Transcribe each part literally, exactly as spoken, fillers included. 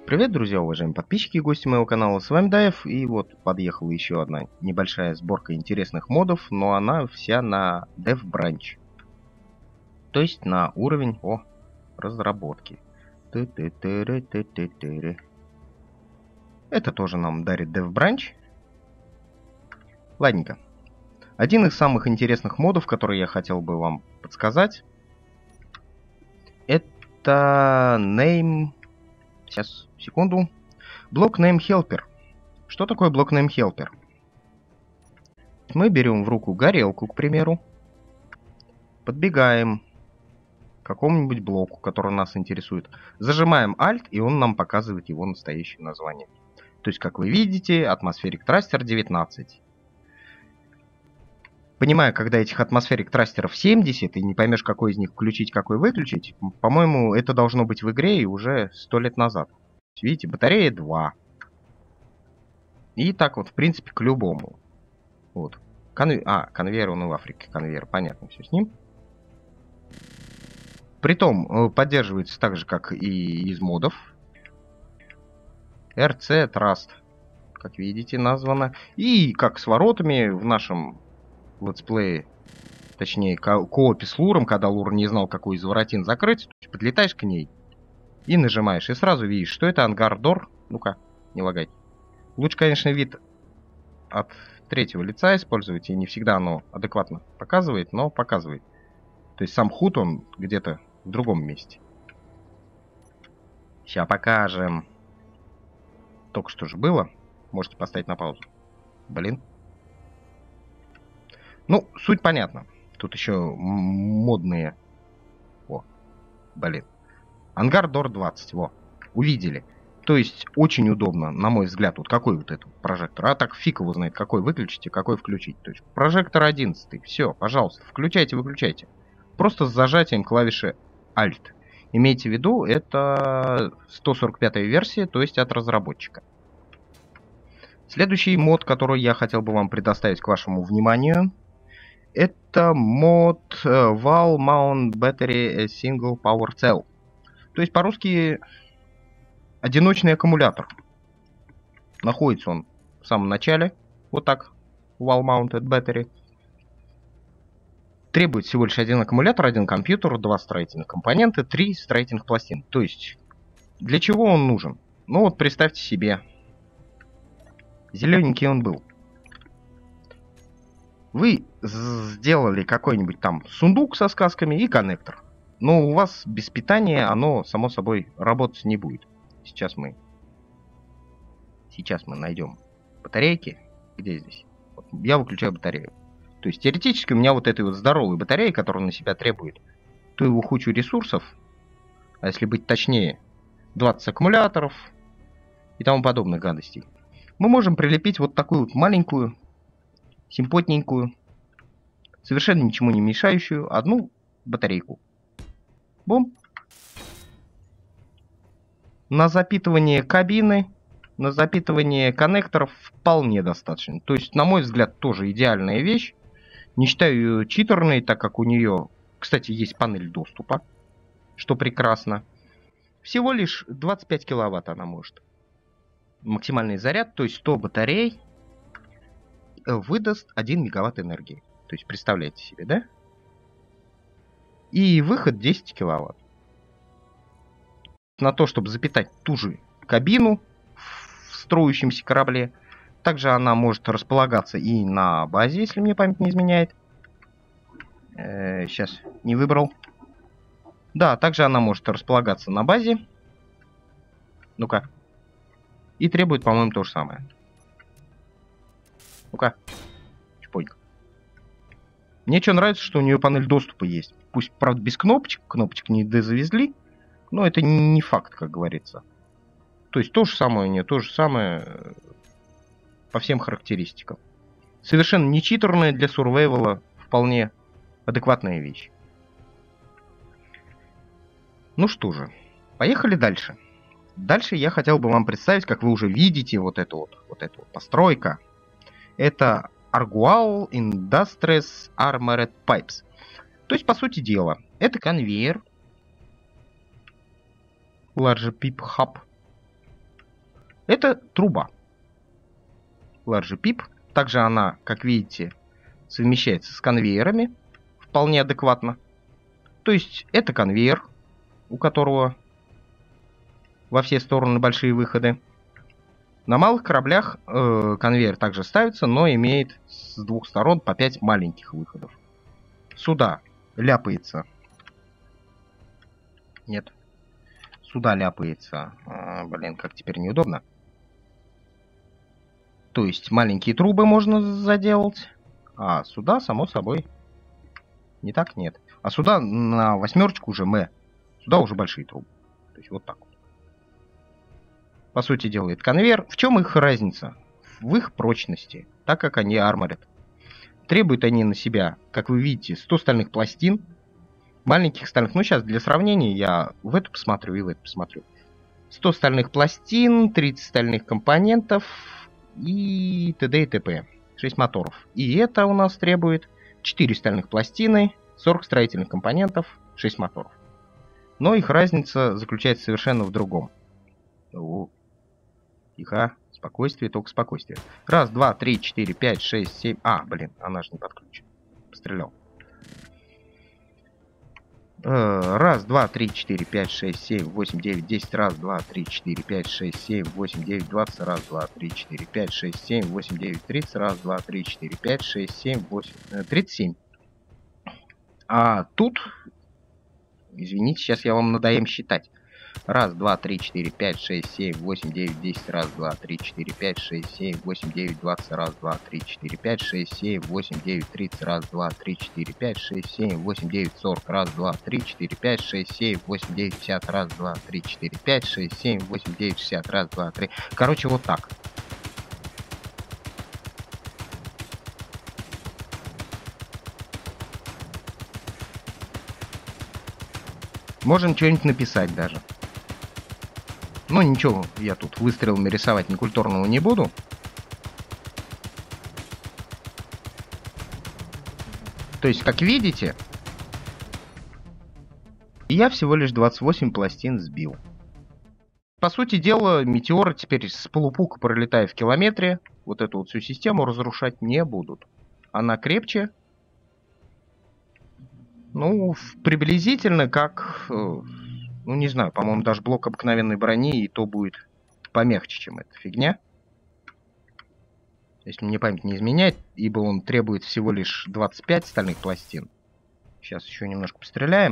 Привет, друзья, уважаемые подписчики и гости моего канала, с вами Даев, и вот подъехала еще одна небольшая сборка интересных модов, но она вся на Dev Branch, то есть на уровень о разработки. Это тоже нам дарит Dev Branch. Ладненько. Один из самых интересных модов, который я хотел бы вам подсказать, это Name... Сейчас, секунду. Block Name Helper. Что такое Block Name Helper? Мы берем в руку горелку, к примеру, подбегаем к какому-нибудь блоку, который нас интересует, зажимаем Alt, и он нам показывает его настоящее название. То есть, как вы видите, Atmospheric Thruster девятнадцать. Понимаю, когда этих атмосферик трастеров семьдесят, и не поймешь, какой из них включить, какой выключить, по-моему, это должно быть в игре и уже сто лет назад. Видите, батарея два. И так вот, в принципе, к любому. Вот. Конве... А, конвейер он и в Африке. Конвейер, понятно, все с ним. Притом, поддерживается так же, как и из модов. эр си Trust, как видите, названо. И как с воротами в нашем летсплее, точнее, ко коопе с Луром, когда Лур не знал, какой из воротин закрыть, подлетаешь к ней и нажимаешь, и сразу видишь, что это ангар-дор. Ну-ка, не лагай. Лучше, конечно, вид от третьего лица использовать, и не всегда оно адекватно показывает, но показывает. То есть сам худ, он где-то в другом месте. Сейчас покажем. Только что же было. Можете поставить на паузу. Блин. Ну, суть понятна. Тут еще модные... О, блин. Ангар-дор двадцать, во. Увидели. То есть, очень удобно, на мой взгляд, вот какой вот этот прожектор. А так фиг его знает, какой выключить и какой включить. То есть, прожектор одиннадцать. Все, пожалуйста, включайте, выключайте. Просто с зажатием клавиши Alt. Имейте в виду, это сто сорок пятая версия, то есть от разработчика. Следующий мод, который я хотел бы вам предоставить к вашему вниманию, это мод Wall Mount Battery Single Power Cell. То есть по-русски одиночный аккумулятор. Находится он в самом начале. Вот так. Wall Mounted Battery. Требует всего лишь один аккумулятор, один компьютер, два строительных компонента, три строительных пластин. То есть для чего он нужен? Ну вот представьте себе. Зелененький он был. Вы сделали какой-нибудь там сундук со сказками и коннектор. Но у вас без питания оно, само собой, работать не будет. Сейчас мы... Сейчас мы найдем батарейки. Где здесь? Вот, я выключаю батарею. То есть теоретически у меня вот этой вот здоровой батареи, которая на себя требует, то его кучу ресурсов, а если быть точнее, двадцать аккумуляторов и тому подобных гадостей, мы можем прилепить вот такую вот маленькую, симпотненькую, совершенно ничему не мешающую одну батарейку. Бум. На запитывание кабины, на запитывание коннекторов вполне достаточно. То есть, на мой взгляд, тоже идеальная вещь. Не считаю ее читерной, так как у нее, кстати, есть панель доступа, что прекрасно. Всего лишь двадцать пять киловатт она может. Максимальный заряд, то есть сто батарей, выдаст один мегаватт энергии. То есть, представляете себе, да? И выход десять киловатт. На то, чтобы запитать ту же кабину в строящемся корабле. Также она может располагаться и на базе, если мне память не изменяет. Э, сейчас не выбрал. Да, также она может располагаться на базе. Ну-ка. И требует, по-моему, то же самое. Ну-ка. Чпонька. Мне что нравится, что у нее панель доступа есть. Пусть, правда, без кнопочек. Кнопочек не дозавезли. Но это не факт, как говорится. То есть то же самое у нее, то же самое по всем характеристикам. Совершенно не читерная для сурвейвала, вполне адекватная вещь. Ну что же, поехали дальше. Дальше я хотел бы вам представить, как вы уже видите, вот эту вот, вот эту вот постройка. Это Argual Industries Armored Pipes. То есть, по сути дела, это конвейер. Large Pipe Hub. Это труба. Large Pipe. Также она, как видите, совмещается с конвейерами вполне адекватно. То есть это конвейер, у которого во все стороны большие выходы. На малых кораблях э, конвейер также ставится, но имеет с двух сторон по пять маленьких выходов. Сюда ляпается... Нет. Сюда ляпается... А, блин, как теперь неудобно. То есть маленькие трубы можно заделать, а сюда, само собой, не так, нет. А сюда на восьмерочку уже М. Сюда уже большие трубы. То есть вот так вот. По сути дела, это конвейер. В чем их разница? В их прочности, так как они арморят. Требуют они на себя, как вы видите, сто стальных пластин. Маленьких стальных, ну сейчас для сравнения я в эту посмотрю и в эту посмотрю. сто стальных пластин, тридцать стальных компонентов и т.д. и т.п. шесть моторов. И это у нас требует четыре стальных пластины, сорок строительных компонентов, шесть моторов. Но их разница заключается совершенно в другом. О, тихо, спокойствие, только спокойствие. Раз, два, три, четыре, пять, шесть, семь... А, блин, она же не подключена. Пострелял. Раз, два, три, четыре, пять, шесть, семь, восемь, девять, десять. Раз, два, три, четыре, пять, шесть, семь, восемь, девять, двадцать. Раз, два, три, четыре, пять, шесть, семь, восемь, девять, тридцать. Раз, два, три, четыре, пять, шесть, семь, восемь, тридцать семь. А тут, извините, сейчас я вам надоем считать. Раз, два, три, четыре, пять, шесть, семь, восемь, девять, десять. Раз, два, три, четыре, пять, шесть, семь, восемь, девять, двадцать. Раз, два, три, четыре, пять, шесть, семь, восемь, девять, тридцать. Раз, два, три, четыре, пять, шесть, семь, восемь, девять, сорок. Раз, два, три, четыре, пять, шесть, семь, восемь, девять, пятьдесят. Раз, два, три, четыре, пять, шесть, семь, восемь, девять, шестьдесят. Раз, два, три. Короче, вот так. Можем что-нибудь написать даже. Ну ничего, я тут выстрелами рисовать некультурного не буду. То есть, как видите, я всего лишь двадцать восемь пластин сбил. По сути дела, метеоры теперь с полупука, пролетая в километре, вот эту вот всю систему разрушать не будут. Она крепче. Ну, приблизительно как... Ну, не знаю, по-моему, даже блок обыкновенной брони и то будет помягче, чем эта фигня. Если мне память не изменяет, ибо он требует всего лишь двадцать пять стальных пластин. Сейчас еще немножко постреляем.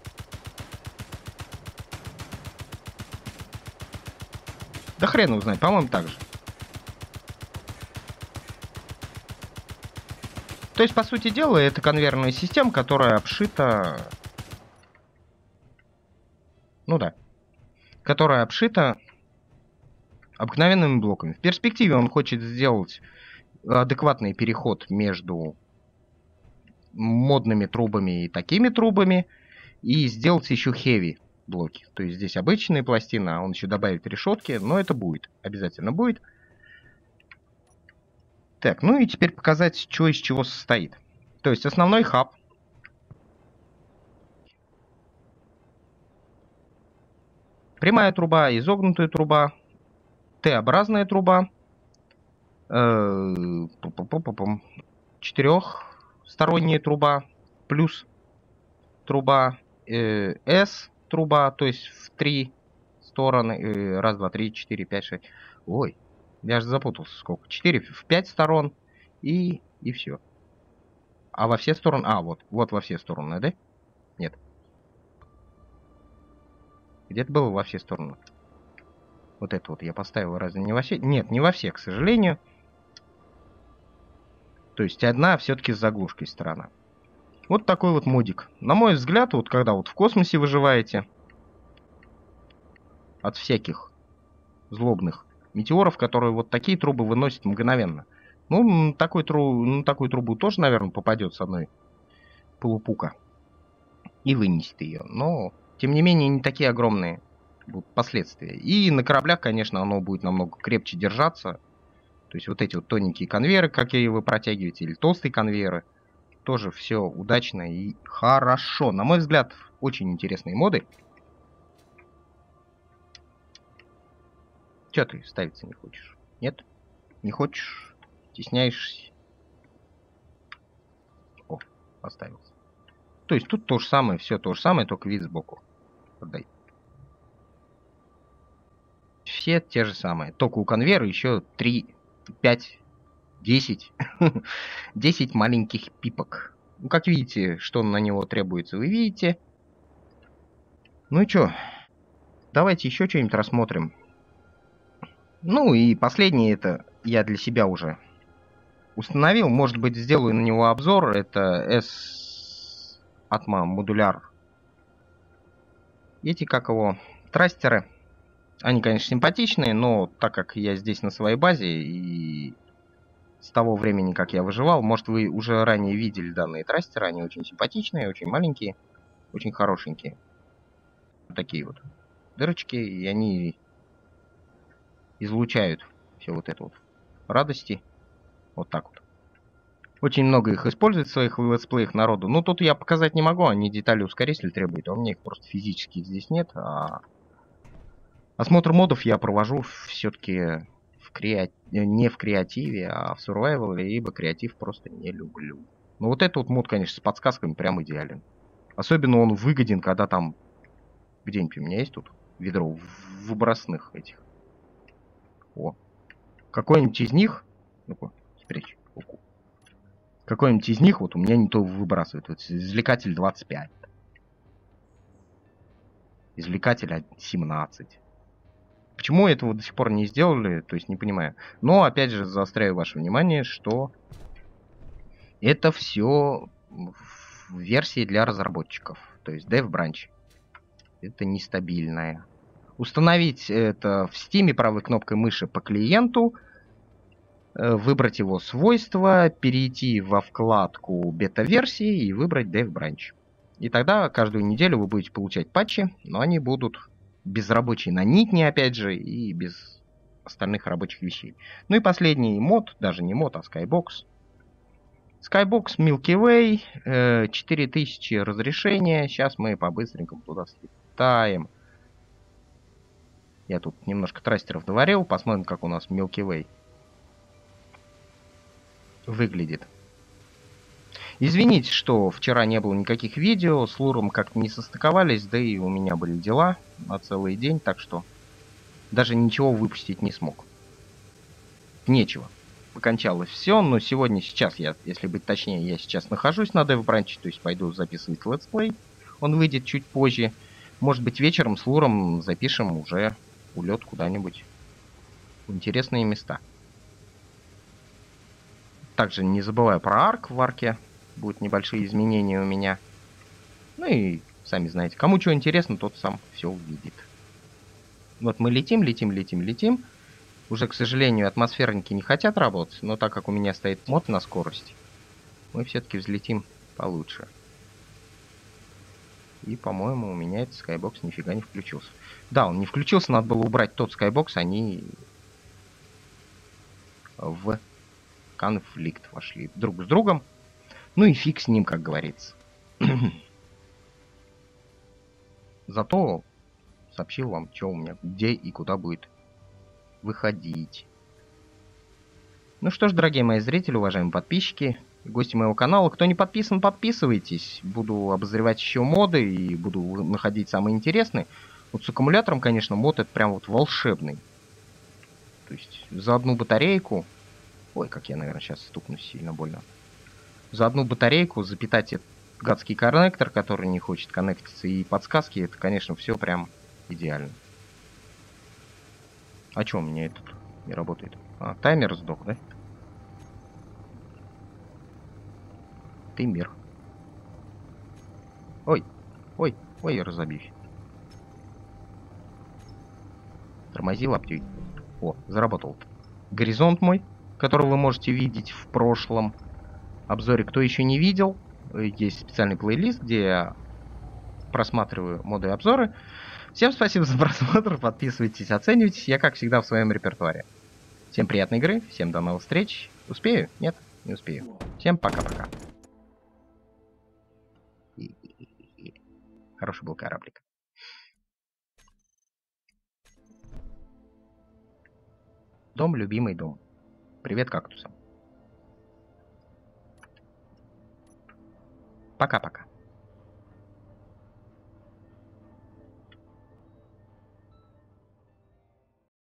Да хрен его знает, по-моему, так же. То есть, по сути дела, это конвейерная система, которая обшита... Ну да. Которая обшита обыкновенными блоками. В перспективе он хочет сделать адекватный переход между модными трубами и такими трубами. И сделать еще heavy блоки. То есть здесь обычные пластины, а он еще добавит решетки. Но это будет. Обязательно будет. Так, ну и теперь показать, что из чего состоит. То есть основной хаб. Прямая труба, изогнутая труба, Т-образная труба, э, четырехсторонняя труба, плюс труба, э, S-труба, то есть в три стороны, э, раз, два, три, четыре, пять, шесть. Ой, я же запутался, сколько? Четыре в пять сторон и, и все. А во все стороны, а вот, вот во все стороны, да? Нет. Где-то было во все стороны. Вот это вот я поставил, разве не во все? Нет, не во все, к сожалению. То есть одна все-таки с заглушкой сторона. Вот такой вот модик. На мой взгляд, вот когда вот в космосе выживаете от всяких злобных метеоров, которые вот такие трубы выносят мгновенно. Ну, такой тру... ну такую трубу тоже, наверное, попадет с одной полупука. И вынесет ее. Но... Тем не менее, не такие огромные будут последствия. И на кораблях, конечно, оно будет намного крепче держаться. То есть вот эти вот тоненькие конвейеры, какие вы протягиваете, или толстые конвейеры, тоже все удачно и хорошо. На мой взгляд, очень интересные моды. Чё ты ставиться не хочешь? Нет? Не хочешь? Стесняешься? О, поставился. То есть тут то же самое, все то же самое, только вид сбоку. Отдай. Все те же самые. Только у конвейера еще три, пять, десять. десять маленьких пипок. Ну, как видите, что на него требуется, вы видите. Ну и чё? Давайте еще что-нибудь рассмотрим. Ну и последнее, это я для себя уже установил. Может быть, сделаю на него обзор. Это S Atma модуляр. Эти, как его, трастеры. Они, конечно, симпатичные, но так как я здесь на своей базе и с того времени, как я выживал, может, вы уже ранее видели данные трастеры. Они очень симпатичные, очень маленькие, очень хорошенькие. Вот такие вот дырочки, и они излучают все вот это вот радости. Вот так вот. Очень много их использует в своих летсплеях народу. Ну, тут я показать не могу, они детали ускоритель требуют, а у меня их просто физически здесь нет. А осмотр модов я провожу все-таки в креа... не в креативе, а в survival, ибо креатив просто не люблю. Ну, вот этот вот мод, конечно, с подсказками прям идеален. Особенно он выгоден, когда там где-нибудь у меня есть тут ведро выбросных этих. О. Какой-нибудь из них... Ну-ка, спрячь руку. Какой-нибудь из них вот у меня не то выбрасывает. Вот извлекатель двадцать пять. Извлекатель семнадцать. Почему этого до сих пор не сделали, то есть не понимаю. Но опять же заостряю ваше внимание, что это все в версии для разработчиков. То есть Dev Branch. Это нестабильное. Установить это в Steam правой кнопкой мыши по клиенту. Выбрать его свойства, перейти во вкладку бета-версии и выбрать Dev Branch. И тогда каждую неделю вы будете получать патчи, но они будут без рабочей нанитни, опять же, и без остальных рабочих вещей. Ну и последний мод, даже не мод, а Skybox. Skybox Milky Way, четыре тысячи разрешения. Сейчас мы по-быстренькому туда слетаем. Я тут немножко трастеров доварил, посмотрим, как у нас Milky Way выглядит. Извините, что вчера не было никаких видео, с Луром как-то не состыковались, да и у меня были дела на целый день, так что даже ничего выпустить не смог. Нечего. Покончалось все, но сегодня, сейчас, я, если быть точнее, я сейчас нахожусь на Dev Branch, то есть пойду записывать летсплей. Он выйдет чуть позже. Может быть, вечером с Луром запишем уже улет куда-нибудь в интересные места. Также не забываю про арк в арке. Будут небольшие изменения у меня. Ну и сами знаете, кому что интересно, тот сам все увидит. Вот мы летим, летим, летим, летим. Уже, к сожалению, атмосферники не хотят работать, но так как у меня стоит мод на скорость, мы все-таки взлетим получше. И, по-моему, у меня этот Skybox нифига не включился. Да, он не включился, надо было убрать тот Skybox, они в конфликт вошли друг с другом. Ну и фиг с ним, как говорится. Зато сообщил вам, что у меня, где и куда будет выходить. Ну что ж, дорогие мои зрители, уважаемые подписчики, гости моего канала, кто не подписан, подписывайтесь. Буду обозревать еще моды и буду находить самые интересные. Вот с аккумулятором, конечно, мод это прям вот волшебный. То есть за одну батарейку... Ой, как я, наверное, сейчас стукнусь сильно больно. За одну батарейку запитать этот гадский коннектор, который не хочет коннектиться, и подсказки, это, конечно, все прям идеально. А чё у меня этот не работает? А, таймер сдох, да? Ты мир. Ой, ой, ой, я разобьюсь. Тормози, лаптюй. О, заработал. Горизонт мой, который вы можете видеть в прошлом обзоре. Кто еще не видел, есть специальный плейлист, где я просматриваю моды и обзоры. Всем спасибо за просмотр, подписывайтесь, оценивайтесь. Я, как всегда, в своем репертуаре. Всем приятной игры, всем до новых встреч. Успею? Нет, не успею. Всем пока-пока. Хороший был кораблик. Дом, любимый дом. Привет кактусам. Пока-пока.